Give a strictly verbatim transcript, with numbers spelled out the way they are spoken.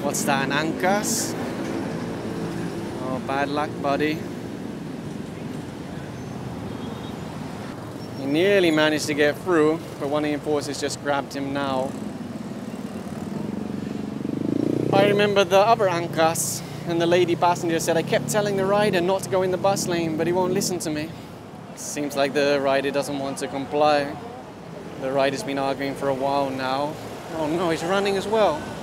What's that, an Ankas? Oh, bad luck, buddy. He nearly managed to get through, but one of the enforcers just grabbed him now. I remember the other Ankas, and the lady passenger said, I kept telling the rider not to go in the bus lane, but he won't listen to me. Seems like the rider doesn't want to comply. The rider's been arguing for a while now. Oh no, he's running as well.